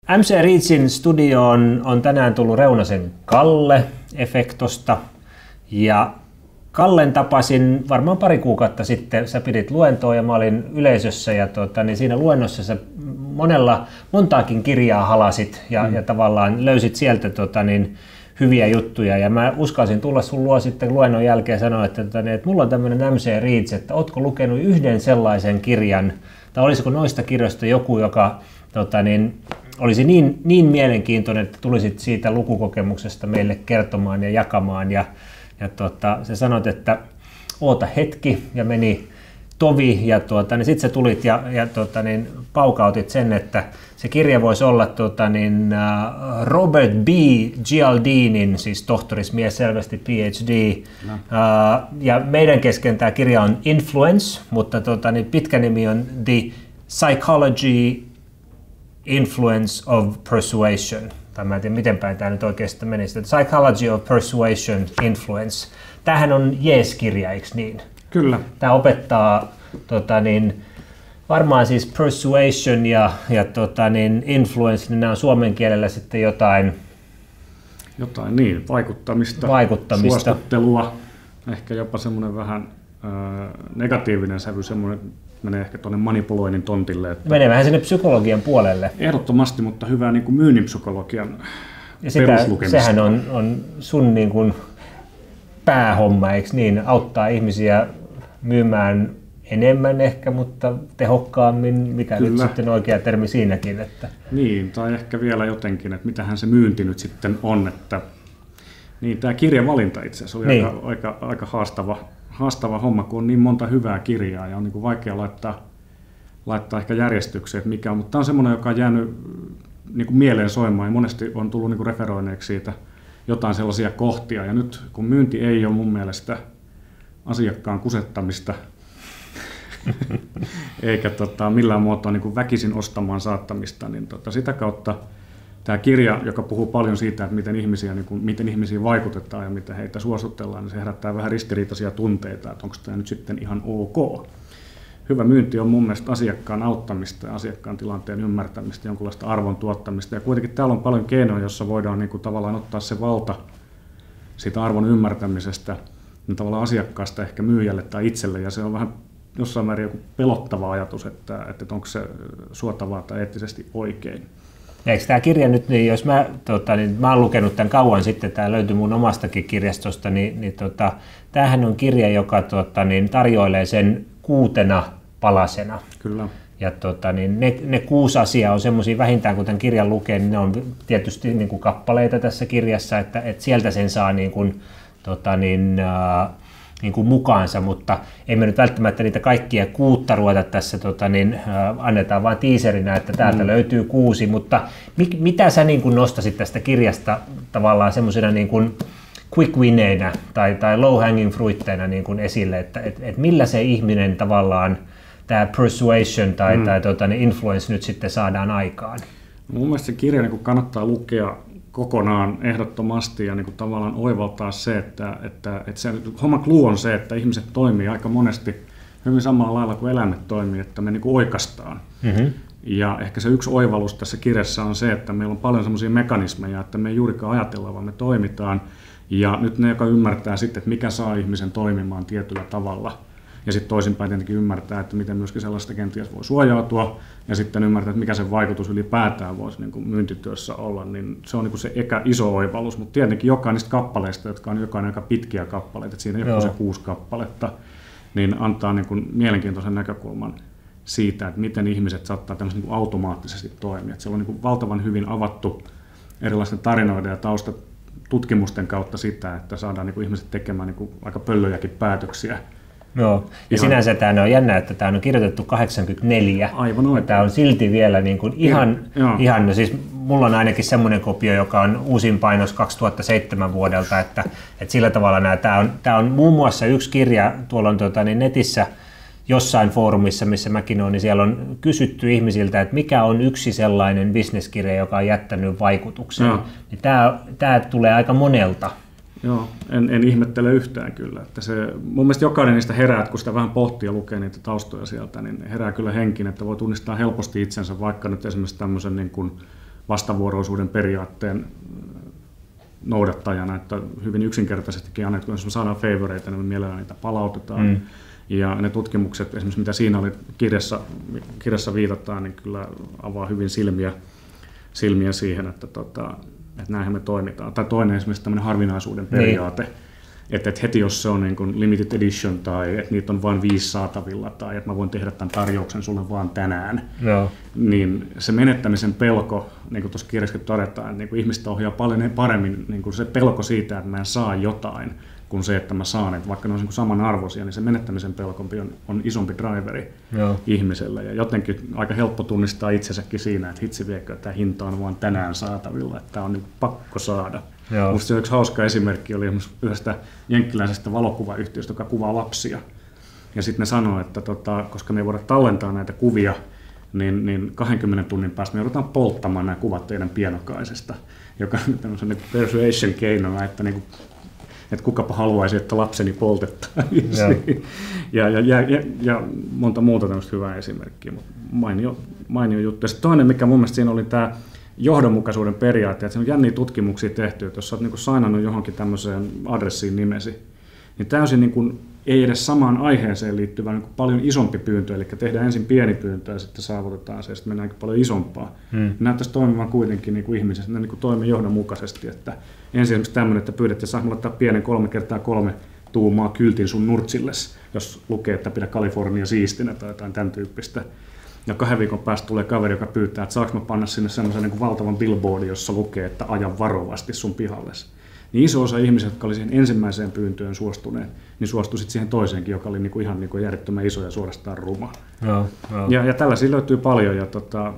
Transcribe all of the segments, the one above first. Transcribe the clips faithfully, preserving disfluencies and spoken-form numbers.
M C Reachin studioon on tänään tullut Reunasen Kalle Efektosta ja Kallen tapasin varmaan pari kuukautta sitten, sä pidit luentoa ja mä olin yleisössä ja tuota, niin siinä luennossa sä monella, montaakin kirjaa halasit ja, mm. ja tavallaan löysit sieltä tuota, niin, hyviä juttuja ja mä uskalsin tulla sun luo sitten luennon jälkeen ja sanoa, että, että, että mulla on tämmöinen M C Reach, että ootko lukenut yhden sellaisen kirjan tai olisiko noista kirjoista joku, joka tota, niin, olisi niin, niin mielenkiintoinen, että tulisit siitä lukukokemuksesta meille kertomaan ja jakamaan ja Ja tuota, sä sanoit, että oota hetki ja meni tovi ja tuota, niin sitten sä tulit ja, ja tuota, niin paukautit sen, että se kirja voisi olla tuota, niin, uh, Robert B. Cialdinin, siis tohtorismies selvästi P H D. No. Uh, ja meidän kesken tämä kirja on Influence, mutta tuota, niin pitkä nimi on The Psychology, Influence of Persuasion. Tai mä en tiedä, miten päin tämä nyt oikeastaan meni. Psychology of Persuasion Influence. Tämähän on jees-kirja, eikö niin? Kyllä. Tämä opettaa tota, niin, varmaan siis persuasion ja, ja tota, niin, influence, niin nämä on suomen kielellä sitten jotain... Jotain niin, vaikuttamista, vaikuttamista. suostuttelua, ehkä jopa semmoinen vähän äh, negatiivinen sävy, semmoinen menee ehkä tuonne manipuloinnin tontille. Että menee vähän sinne psykologian puolelle. Ehdottomasti, mutta hyvää niin kuin myynnin psykologian ja sitä, peruslukemista. Sehän on, on sun niin kuin päähomma, eikö niin? Auttaa ihmisiä myymään enemmän ehkä, mutta tehokkaammin, mikä Kyllä. nyt sitten oikea termi siinäkin. Että... Niin, tai ehkä vielä jotenkin, että mitähän se myynti nyt sitten on. Että... Niin, tämä kirjavalinta itse asiassa oli niin. aika, aika, aika haastava. haastava homma, kun on niin monta hyvää kirjaa ja on niin kuin vaikea laittaa, laittaa ehkä järjestykseen, että mikä on. Mutta tämä on semmoinen, joka on jäänyt niin kuin mieleen soimaan ja monesti on tullut niin kuin referoineeksi siitä jotain sellaisia kohtia. Ja nyt kun myynti ei ole mun mielestä asiakkaan kusettamista eikä tota, millään muotoa niin kuin väkisin ostamaan saattamista, niin tota, sitä kautta tämä kirja, joka puhuu paljon siitä, että miten, ihmisiä, niin kuin, miten ihmisiin vaikutetaan ja miten heitä suositellaan, niin se herättää vähän ristiriitaisia tunteita, että onko tämä nyt sitten ihan ok. Hyvä myynti on mun mielestä asiakkaan auttamista ja asiakkaan tilanteen ymmärtämistä, jonkunlaista arvon tuottamista. Ja kuitenkin täällä on paljon keinoja, joissa voidaan niin kuin, tavallaan ottaa se valta siitä arvon ymmärtämisestä niin tavallaan asiakkaasta ehkä myyjälle tai itselle. Ja se on vähän jossain määrin joku pelottava ajatus, että, että onko se suotavaa tai eettisesti oikein. Ja eikö tämä kirja nyt, niin jos mä, tota, niin mä oon lukenut tämän kauan sitten, tämä löytyi mun omastakin kirjastosta, niin, niin tota, tämähän on kirja, joka tota, niin tarjoilee sen kuutena palasena. Kyllä. Ja tota, niin ne, ne kuusi asiaa on semmoisia vähintään, kun tämän kirjan lukee, niin ne on tietysti niin kuin kappaleita tässä kirjassa, että, että sieltä sen saa niin kuin, tota, niin, äh, niin kuin mukaansa, mutta ei me nyt välttämättä niitä kaikkia kuutta ruveta tässä, tota, niin, äh, annetaan vain teaserinä, että täältä mm. löytyy kuusi, mutta mi, mitä sä niin kuin nostasit tästä kirjasta tavallaan semmoisena niin kuin quick wineinä tai, tai low hanging fruitteina niin kuin esille, että et, et millä se ihminen tavallaan, tämä persuasion tai, mm. tai tota, niin influence nyt sitten saadaan aikaan? Mun mielestä se kirja niin kuin kannattaa lukea kokonaan ehdottomasti ja niin kuin tavallaan oivaltaa se, että, että, että se homma clue on se, että ihmiset toimii aika monesti hyvin samalla lailla kuin eläimet toimii, että me niin kuin oikaistaan. Mm-hmm. Ja ehkä se yksi oivallus tässä kirjassa on se, että meillä on paljon semmoisia mekanismeja, että me ei juurikaan ajatella, vaan me toimitaan. Ja nyt ne, joka ymmärtää sitten, että mikä saa ihmisen toimimaan tietyllä tavalla, ja sitten toisinpäin tietenkin ymmärtää, että miten myöskin sellaista kenties voi suojautua, ja sitten ymmärtää, että mikä sen vaikutus ylipäätään voisi niin kuin myyntityössä olla, niin se on niin kuin se eka iso oivallus, mutta tietenkin jokainen niistä kappaleista, jotka on jokainen aika pitkiä kappaleita, että siinä ei ole se kuusi kappaletta, niin antaa niin kuin mielenkiintoisen näkökulman siitä, että miten ihmiset saattaa tämmöisen niin kuin automaattisesti toimia. Että siellä on niin kuin valtavan hyvin avattu erilaisten tarinoiden ja taustat tutkimusten kautta sitä, että saadaan niin kuin ihmiset tekemään niin kuin aika pöllöjäkin päätöksiä. Joo, ja ihan... sinänsä tämä on jännä, että tämä on kirjoitettu kahdeksankymmentäneljä. Aivan oikein. Tämä on silti vielä niin kuin ihan, ja, ihan no siis mulla on ainakin semmoinen kopio, joka on uusin painos kaksituhattaseitsemän vuodelta, että, että sillä tavalla nämä, tämä on, tämä on muun muassa yksi kirja, tuolla on tuota, niin netissä jossain foorumissa, missä mäkin olen, niin siellä on kysytty ihmisiltä, että mikä on yksi sellainen bisneskirja, joka on jättänyt vaikutuksen. Ja. Niin tämä, tämä tulee aika monelta. Joo, en, en ihmettele yhtään kyllä. Että se, mun mielestä jokainen niistä herää, kun sitä vähän pohtii ja lukee niitä taustoja sieltä, niin herää kyllä henkin, että voi tunnistaa helposti itsensä, vaikka nyt esimerkiksi tämmöisen niin kuin vastavuoroisuuden periaatteen noudattajana, että hyvin yksinkertaisestikin aina, kun me saadaan favoreita, niin me mielellään niitä palautetaan. Mm. Ja ne tutkimukset, esimerkiksi mitä siinä oli kirjassa, kirjassa viitataan, niin kyllä avaa hyvin silmiä, silmiä siihen, että, tota, että näinhän me toimitaan. Tai toinen esimerkiksi tämmöinen harvinaisuuden periaate, niin. Että et heti jos se on niin kuin limited edition tai että niitä on vain viisi saatavilla tai että mä voin tehdä tämän tarjouksen sulle vaan tänään, no. Niin se menettämisen pelko, niin kuin tuossa kirjassa todetaan, että niin kuin ihmistä ohjaa paljon paremmin niin kuin se pelko siitä, että mä en saa jotain, kuin se, että mä saan, että vaikka ne on niin samanarvoisia, niin se menettämisen pelkompi on, on isompi driveri no. ihmiselle. Ja jotenkin aika helppo tunnistaa itsensäkin siinä, että hitsi viekö, että tämä hinta on vaan tänään saatavilla, että tämä on niin pakko saada. Joo. Musta se yksi hauska esimerkki oli yhdestä jenkkiläisestä valokuvayhtiöstä, joka kuvaa lapsia. Ja sitten ne sanoo, että tota, koska me ei voida tallentaa näitä kuvia, niin, niin kahdenkymmenen tunnin päästä me joudutaan polttamaan nämä kuvat teidän pienokaisesta, joka on tämmöisen persuasion keinona, että, niin kuin, että kukapa haluaisi, että lapseni poltettaisiin. Ja, ja, ja, ja, ja monta muuta tämmöistä hyvää esimerkkiä, mutta mainio, mainio juttu. Ja sitten toinen, mikä mun mielestä siinä oli tämä johdonmukaisuuden periaate, että siinä on jänniä tutkimuksia tehty, että jos sä oot niin kuin sainannut johonkin tämmöiseen adressiin nimesi, niin täysin niin kuin ei edes samaan aiheeseen liittyvä niin kuin paljon isompi pyyntö, eli tehdään ensin pieni pyyntö ja sitten saavutetaan se, ja sitten mennään paljon isompaa. Hmm. Näyttäisi toimivan kuitenkin niin kuin ihmisessä, ne niin kuin toimii johdonmukaisesti, että ensin esimerkiksi tämmöinen, että pyydät, että saanko laittaa pienen kolme kertaa kolme tuumaa kyltin sun nurtsilles, jos lukee, että pidä Kalifornia siistinä tai jotain tämän tyyppistä. Ja kahden viikon päästä tulee kaveri, joka pyytää, että saanko mä panna sinne semmoisen niin kuin valtavan billboardin, jossa lukee, että aja varovasti sun pihalles. Niin iso osa ihmisiä, jotka oli siihen ensimmäiseen pyyntöön suostuneet, niin suostui sitten siihen toiseenkin, joka oli niin kuin ihan niin kuin järjettömän iso ja suorastaan ruma. No, no. Ja, ja tällaisia löytyy paljon ja tota,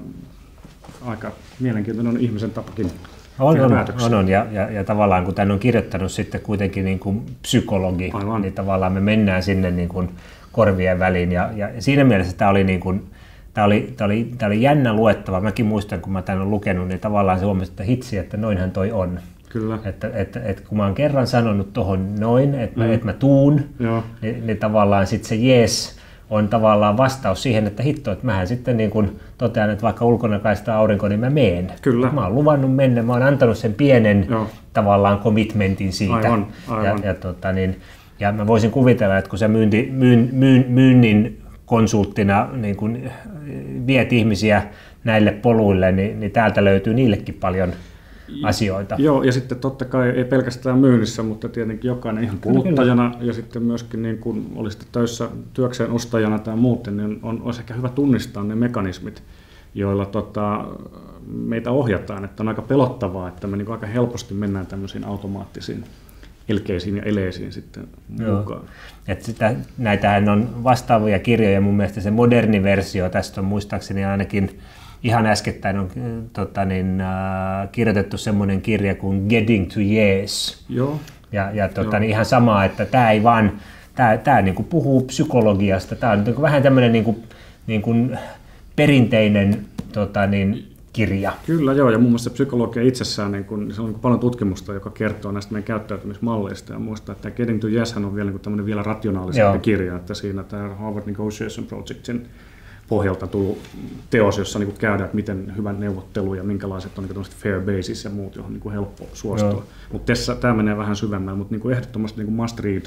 aika mielenkiintoinen on ihmisen tapakin. On, on, on, on. Ja, ja, ja tavallaan kun tämän on kirjoittanut sitten kuitenkin niin kuin psykologi, aivan. Niin tavallaan me mennään sinne niin kuin korvien väliin ja, ja siinä mielessä tämä oli, niin kuin, tämä oli, tämä oli, tämä oli jännä luettava. Mäkin muistan, kun mä tämän olen lukenut, niin tavallaan se huomasi, että hitsi, että noinhan toi on. Kyllä. Että, että, että kun mä oon kerran sanonut tuohon noin, että mä, mm. että mä tuun, niin, niin tavallaan sitten se jees on tavallaan vastaus siihen, että hitto, että mähän sitten niin kun totean, että vaikka ulkona kaistaa aurinko, niin mä meen. Kyllä. Mä oon luvannut mennä, mä oon antanut sen pienen Joo. tavallaan commitmentin siitä. Aivan, aivan. Ja, ja, tota, niin, ja mä voisin kuvitella, että kun sä myynti, myyn, myyn, myynnin konsulttina niin kun viet ihmisiä näille poluille, niin, niin täältä löytyy niillekin paljon asioita. Joo, ja sitten totta kai ei pelkästään myynnissä, mutta tietenkin jokainen ihan kuluttajana kyllä, kyllä. Ja sitten myöskin niin kun olisitte töissä työkseen ostajana tai muuten, niin on, olisi ehkä hyvä tunnistaa ne mekanismit, joilla tota, meitä ohjataan. Että on aika pelottavaa, että me niin aika helposti mennään tämmöisiin automaattisiin elkeisiin ja eleisiin sitten Joo. mukaan. Että sitä, näitähän on vastaavia kirjoja, mun mielestä se moderni versio tästä on muistaakseni ainakin ihan äskettäin on tota, niin, äh, kirjoitettu semmoinen kirja kuin Getting to Yes. Joo. Ja, ja tota, niin ihan samaa, että tämä ei vaan, tämä, tämä niin kuin puhuu psykologiasta, tämä on niin kuin vähän tämmöinen niin kuin, niin kuin perinteinen tota, niin, kirja. Kyllä joo, ja muun muassa psykologia itsessään, niin kun, se on niin paljon tutkimusta, joka kertoo näistä meidän käyttäytymismalleista, ja muistaa, että Getting to Yes on vielä niin tämmöinen vielä rationaalisempi kirja, että siinä tämä Harvard Negotiation Projectin pohjalta tullut teos, jossa niin käydään, että miten hyvä neuvottelu ja minkälaiset on niin fair basis ja muut, johon niin helppo suostua. Mutta tämä menee vähän syvemmälle, mutta niin ehdottomasti niin must read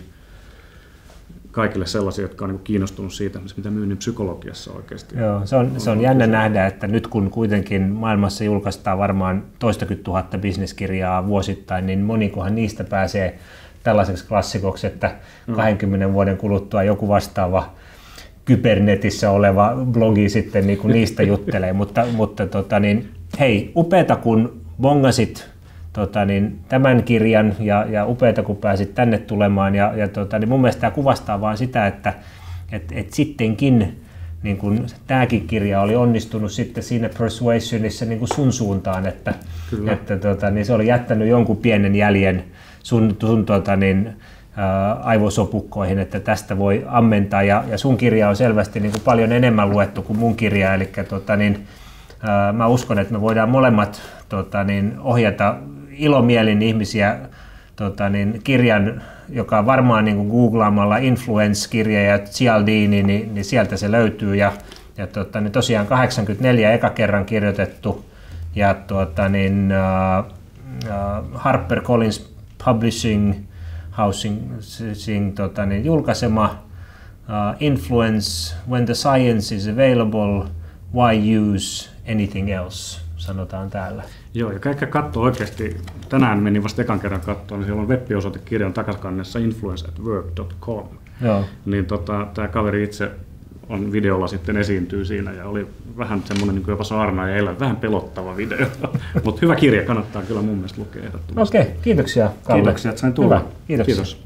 kaikille sellaisia, jotka on niin kiinnostunut siitä, mitä myynnin psykologiassa oikeasti. Joo, se on, se on jännä nähdä, että nyt kun kuitenkin maailmassa julkaistaan varmaan toistakymmentä tuhatta bisneskirjaa vuosittain, niin monikohan niistä pääsee tällaiseksi klassikoksi, että kahdenkymmenen vuoden kuluttua joku vastaava kybernetissä oleva blogi sitten niin kuin niistä juttelee, mutta, mutta tota niin, hei, upeata kun bongasit tota niin, tämän kirjan ja, ja upeata kun pääsit tänne tulemaan ja, ja tota, niin mun mielestä tämä kuvastaa vaan sitä, että et, et sittenkin niin kun, tämäkin kirja oli onnistunut sitten siinä persuasionissa niin kuin sun suuntaan, että, että tota, niin se oli jättänyt jonkun pienen jäljen sun, sun tota, niin, aivosopukkoihin, että tästä voi ammentaa ja, ja sun kirja on selvästi niin kuin paljon enemmän luettu kuin mun kirja, eli tota, niin, ää, mä uskon, että me voidaan molemmat tota, niin, ohjata ilomielin ihmisiä tota, niin, kirjan, joka varmaan niin kuin googlaamalla Influence-kirja ja Cialdini, niin, niin sieltä se löytyy ja, ja tota, niin tosiaan kahdeksankymmentäneljä eka kerran kirjoitettu ja tuota, niin, uh, uh, HarperCollins Publishing Housing tota, niin, julkaisema uh, Influence, When the Science is Available, Why Use Anything Else, sanotaan täällä. Joo, ja käykää katsoa oikeasti, tänään menin vasta ekan kerran katsoa, niin siellä on web-osoite kirjan takakannessa influence at work dot com. Joo. Niin tota, tämä kaveri itse on videolla sitten esiintyy siinä ja oli vähän semmoinen niin jopa saarna ja elä, vähän pelottava video. Mutta hyvä kirja, kannattaa kyllä mun mielestä lukea ehdottomasti. Okei, kiitoksia Kalle. Kiitoksia, että sain tulla. Hyvä, kiitoksia. Kiitos.